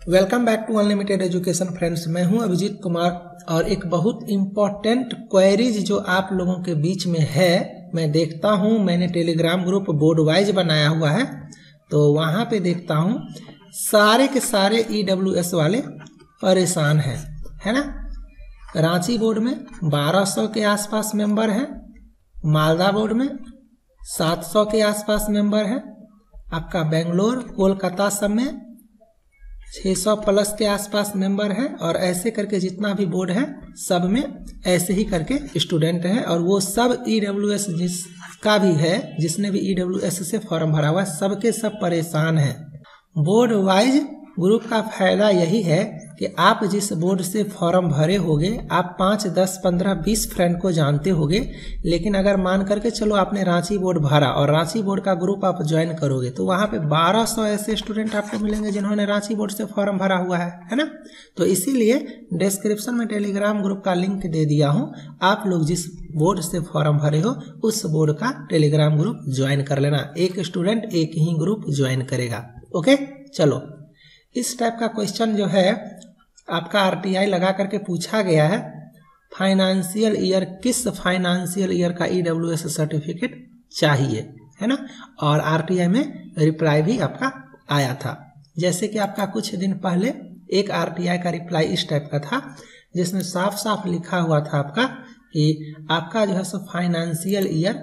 Welcome back to unlimited education friends. मैं हूं अभिजीत कुमार और एक बहुत इम्पोर्टेंट क्वेरीज जो आप लोगों के बीच में है, मैं देखता हूं, मैंने टेलीग्राम ग्रुप बोर्ड वाइज बनाया हुआ है, तो वहां पे देखता हूं सारे के सारे EWS वाले परेशान हैं, है ना। रांची बोर्ड में 1200 के आसपास मेंबर हैं, मालदा बोर्ड में 700 के आसपास मेंबर हैं, आपका बेंगलोर कोलकाता सब में 600 प्लस के आसपास मेंबर हैं, और ऐसे करके जितना भी बोर्ड है सब में ऐसे ही करके स्टूडेंट हैं। और वो सब EWS जिसका भी है, जिसने भी EWS से फॉर्म भरा हुआ है, सबके सब परेशान हैं। बोर्ड वाइज ग्रुप का फायदा यही है कि आप जिस बोर्ड से फॉर्म भरे होगे, आप 5, 10, 15, 20 फ्रेंड को जानते होगे, लेकिन अगर मान करके चलो आपने रांची बोर्ड भरा और रांची बोर्ड का ग्रुप आप ज्वाइन करोगे, तो वहाँ पे 1200 ऐसे स्टूडेंट आपको मिलेंगे जिन्होंने रांची बोर्ड से फॉर्म भरा हुआ है ना। तो इसीलिए डिस्क्रिप्शन में टेलीग्राम ग्रुप का लिंक दे दिया हूँ, आप लोग जिस बोर्ड से फॉर्म भरे हो उस बोर्ड का टेलीग्राम ग्रुप ज्वाइन कर लेना। एक स्टूडेंट एक ही ग्रुप ज्वाइन करेगा। ओके, चलो इस टाइप का क्वेश्चन जो है आपका RTI लगा करके पूछा गया है, फाइनेंशियल ईयर, किस फाइनेंशियल ईयर का EWS सर्टिफिकेट चाहिए, है ना। और RTI में रिप्लाई भी आपका आया था। जैसे कि आपका कुछ दिन पहले एक RTI का रिप्लाई इस टाइप का था, जिसमें साफ साफ लिखा हुआ था आपका कि आपका जो है सो फाइनेंशियल ईयर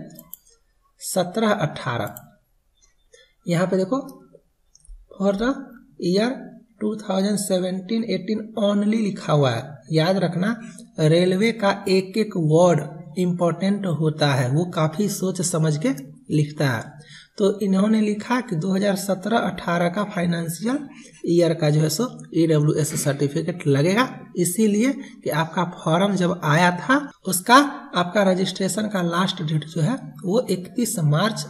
17-18, यहाँ पे देखो फॉर द ईयर 2017-18 ओनली लिखा हुआ है। याद रखना, रेलवे का एक एक वर्ड इम्पोर्टेंट होता है, वो काफी सोच समझ के लिखता है। तो इन्होंने लिखा कि 2017-18 का फाइनेंशियल ईयर का जो है सो EWS सर्टिफिकेट लगेगा, इसीलिए कि आपका फॉर्म जब आया था उसका आपका रजिस्ट्रेशन का लास्ट डेट जो है वो 31 मार्च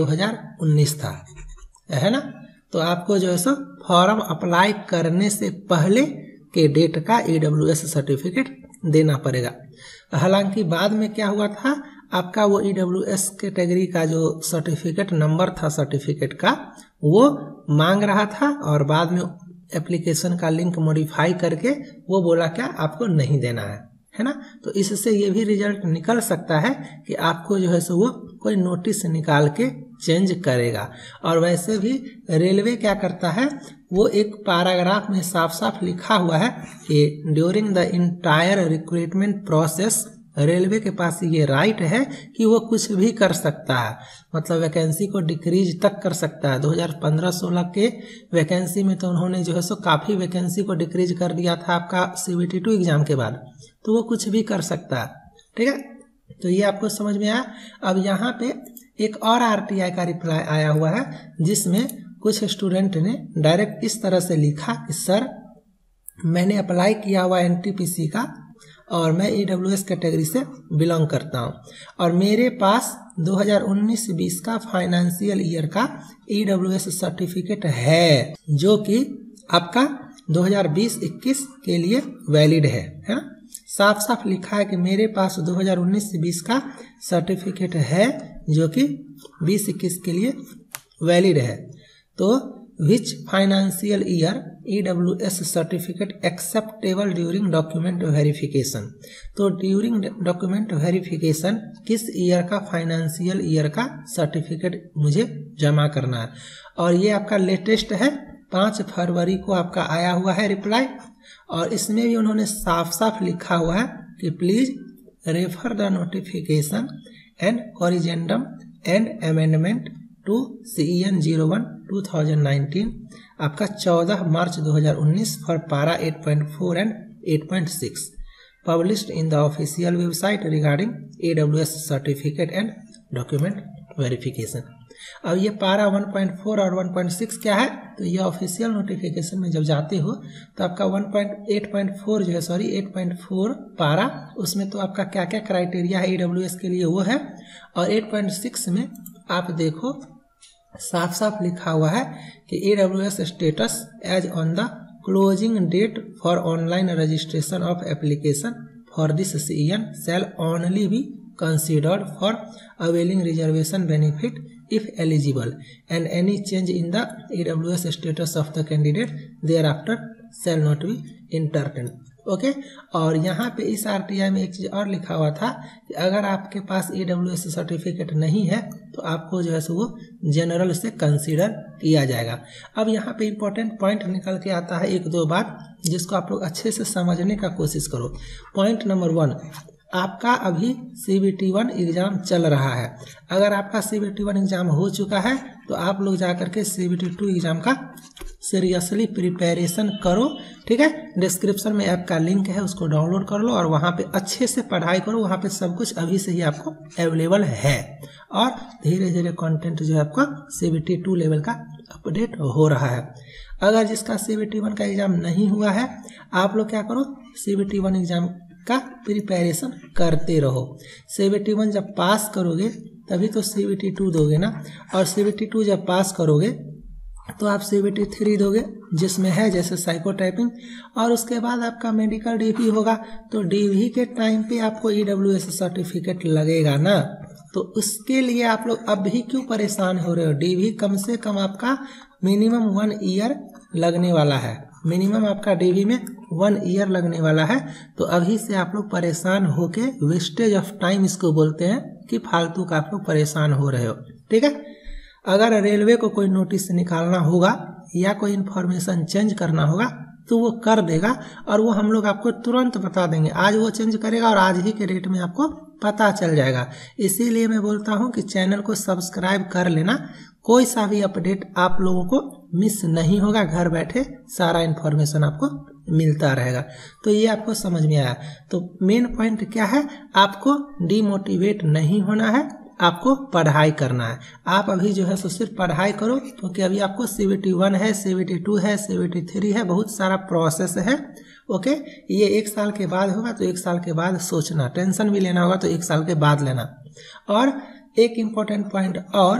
2019 था, है ना। तो आपको जो है सो फॉर्म अप्लाई करने से पहले के डेट का EWS सर्टिफिकेट देना पड़ेगा। हालांकि बाद में क्या हुआ था, आपका वो EWS कैटेगरी का जो सर्टिफिकेट नंबर था सर्टिफिकेट का, वो मांग रहा था, और बाद में एप्लीकेशन का लिंक मॉडिफाई करके वो बोला क्या आपको नहीं देना है ना। तो इससे ये भी रिजल्ट निकल सकता है कि आपको जो है सो वो कोई नोटिस निकाल के चेंज करेगा। और वैसे भी रेलवे क्या करता है, वो एक पैराग्राफ में साफ साफ लिखा हुआ है कि during the entire recruitment process railway के पास ये राइट है कि वो कुछ भी कर सकता है, मतलब वैकेंसी को डिक्रीज तक कर सकता है। 2015-16 के वैकेंसी में तो उन्होंने जो है सो काफ़ी वैकेंसी को डिक्रीज कर दिया था आपका CBT2 एग्जाम के बाद, तो वो कुछ भी कर सकता है, ठीक है। तो ये आपको समझ में आया। अब यहाँ पे एक और RTI का रिप्लाई आया हुआ है, जिसमें कुछ स्टूडेंट ने डायरेक्ट इस तरह से लिखा कि सर मैंने अप्लाई किया हुआ NTPC का और मैं EWS कैटेगरी से बिलोंग करता हूं, और मेरे पास 2019-20 का फाइनेंशियल ईयर का EWS सर्टिफिकेट है, जो कि आपका 2020-21 के लिए वैलिड है ना। साफ साफ लिखा है कि मेरे पास 2019-20 का सर्टिफिकेट है जो कि 20-21 के लिए वैलिड है। तो which financial year EWS certificate acceptable during document verification. तो ड्यूरिंग डॉक्यूमेंट वेरिफिकेशन किस ईयर का फाइनेंशियल ईयर का सर्टिफिकेट मुझे जमा करना है। और ये आपका लेटेस्ट है, 5 फरवरी को आपका आया हुआ है रिप्लाई, और इसमें भी उन्होंने साफ साफ लिखा हुआ है कि please refer the notification and corrigendum and amendment to CEN 01/2019 आपका 14 March 2019 for para 8.4 and 8.6 published in the official website regarding EWS certificate and document verification. अब ये पारा 1.4 और 1.6 क्या है, तो ये ऑफिशियल नोटिफिकेशन में जब जाते हो तो आपका 8.4 जो है 8.4 पारा, उसमें तो आपका क्या क्या क्राइटेरिया है EWS के लिए वो है। और 8.6 में आप देखो साफ साफ लिखा हुआ है कि EWS status as on the closing date for online registration of application for this CEN shall only be considered for availing reservation benefit if eligible, and any change in the EWS status of the candidate thereafter shall not be entertain. Okay, और यहाँ पे इस RTI में एक चीज़ और लिखा हुआ था कि अगर आपके पास EWS सर्टिफिकेट नहीं है तो आपको जो है सो वो जनरल से कंसीडर किया जाएगा। अब यहाँ पे इम्पोर्टेंट पॉइंट निकल के आता है एक दो बात, जिसको आप लोग अच्छे से समझने का कोशिश करो। पॉइंट नंबर 1, आपका अभी CBT1 एग्ज़ाम चल रहा है। अगर आपका CBT1 एग्ज़ाम हो चुका है तो आप लोग जा करके CBT2 एग्ज़ाम का सीरियसली प्रिपरेशन करो, ठीक है। डिस्क्रिप्शन में ऐप का लिंक है, उसको डाउनलोड कर लो और वहाँ पे अच्छे से पढ़ाई करो। वहाँ पे सब कुछ अभी से ही आपको अवेलेबल है और धीरे धीरे कंटेंट जो है आपका CBT2 लेवल का अपडेट हो रहा है। अगर जिसका CBT1 का एग्ज़ाम नहीं हुआ है, आप लोग क्या करो, CBT1 एग्ज़ाम का प्रिपरेशन करते रहो। CBT1 जब पास करोगे तभी तो CBT2 दोगे ना, और CBT2 जब पास करोगे तो आप CBT3 दोगे, जिसमें है जैसे साइकोटाइपिंग, और उसके बाद आपका मेडिकल DV होगा। तो DV के टाइम पे आपको EWS सर्टिफिकेट लगेगा ना, तो उसके लिए आप लोग अभी क्यों परेशान हो रहे हो। DV कम से कम आपका मिनिमम 1 ईयर लगने वाला है, मिनिमम आपका DV में 1 ईयर लगने वाला है। तो अभी से आप लोग परेशान होके, वेस्टेज ऑफ टाइम इसको बोलते हैं कि फालतू का आप लोग परेशान हो रहे हो, ठीक है। अगर रेलवे को कोई नोटिस निकालना होगा या कोई इन्फॉर्मेशन चेंज करना होगा तो वो कर देगा, और वो हम लोग आपको तुरंत बता देंगे। आज वो चेंज करेगा और आज ही के डेट में आपको पता चल जाएगा। इसीलिए मैं बोलता हूँ कि चैनल को सब्सक्राइब कर लेना, कोई सा भी अपडेट आप लोगों को मिस नहीं होगा। घर बैठे सारा इन्फॉर्मेशन आपको मिलता रहेगा। तो ये आपको समझ में आया। तो मेन पॉइंट क्या है, आपको डिमोटिवेट नहीं होना है, आपको पढ़ाई करना है। आप अभी जो है सो सिर्फ पढ़ाई करो, क्योंकि अभी आपको CBT1 है, CBT2 है, CBT3 है, बहुत सारा प्रोसेस है। ओके, ये 1 साल के बाद होगा तो 1 साल के बाद सोचना, टेंशन भी लेना होगा तो 1 साल के बाद लेना। और एक इम्पोर्टेंट पॉइंट और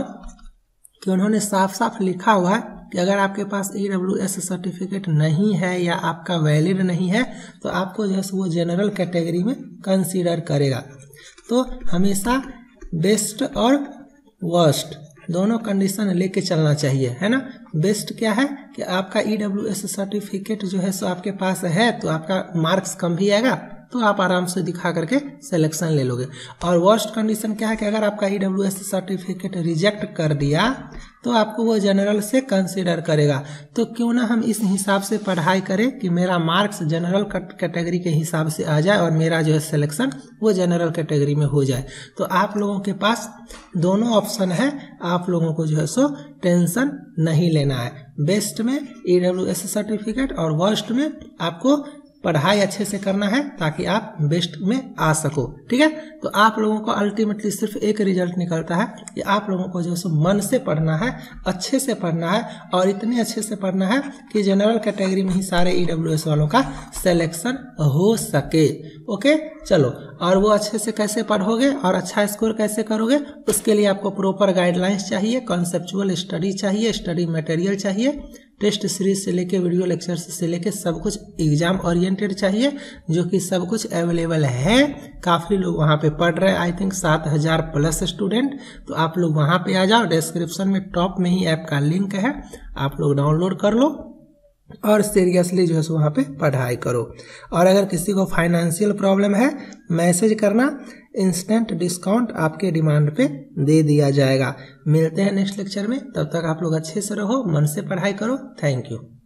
कि उन्होंने साफ साफ लिखा हुआ है कि अगर आपके पास EWS सर्टिफिकेट नहीं है या आपका वैलिड नहीं है तो आपको जो है वो जनरल कैटेगरी में कंसीडर करेगा। तो हमेशा बेस्ट और वर्स्ट दोनों कंडीशन लेके चलना चाहिए, है ना। बेस्ट क्या है कि आपका EWS सर्टिफिकेट जो है सो आपके पास है तो आपका मार्क्स कम भी आएगा, तो आप आराम से दिखा करके सिलेक्शन ले लोगे। और वर्स्ट कंडीशन क्या है कि अगर आपका EWS सर्टिफिकेट रिजेक्ट कर दिया तो आपको वो जनरल से कंसीडर करेगा। तो क्यों ना हम इस हिसाब से पढ़ाई करें कि मेरा मार्क्स जनरल कैटेगरी के हिसाब से आ जाए और मेरा जो है सिलेक्शन वो जनरल कैटेगरी में हो जाए। तो आप लोगों के पास दोनों ऑप्शन है, आप लोगों को जो है सो टेंशन नहीं लेना है। बेस्ट में EWS सर्टिफिकेट और वर्स्ट में आपको पढ़ाई अच्छे से करना है ताकि आप बेस्ट में आ सको, ठीक है। तो आप लोगों को अल्टीमेटली सिर्फ एक रिजल्ट निकलता है कि आप लोगों को जो है मन से पढ़ना है, अच्छे से पढ़ना है, और इतने अच्छे से पढ़ना है कि जनरल कैटेगरी में ही सारे EWS वालों का सिलेक्शन हो सके। ओके, चलो। और वो अच्छे से कैसे पढ़ोगे और अच्छा स्कोर कैसे करोगे, उसके लिए आपको प्रॉपर गाइडलाइंस चाहिए, कॉन्सेप्चुअल स्टडी चाहिए, स्टडी मटेरियल चाहिए, टेस्ट सीरीज से लेके वीडियो लेक्चर्स से लेके सब कुछ एग्जाम ओरिएंटेड चाहिए, जो कि सब कुछ अवेलेबल है। काफ़ी लोग वहाँ पे पढ़ रहे हैं, आई थिंक 7000 प्लस स्टूडेंट। तो आप लोग वहाँ पे आ जाओ, डिस्क्रिप्शन में टॉप में ही ऐप का लिंक है, आप लोग डाउनलोड कर लो और सीरियसली जो है सो वहाँ पे पढ़ाई करो। और अगर किसी को फाइनेंशियल प्रॉब्लम है, मैसेज करना, इंस्टेंट डिस्काउंट आपके डिमांड पे दे दिया जाएगा। मिलते हैं नेक्स्ट लेक्चर में, तब तक आप लोग अच्छे से रहो, मन से पढ़ाई करो। Thank you.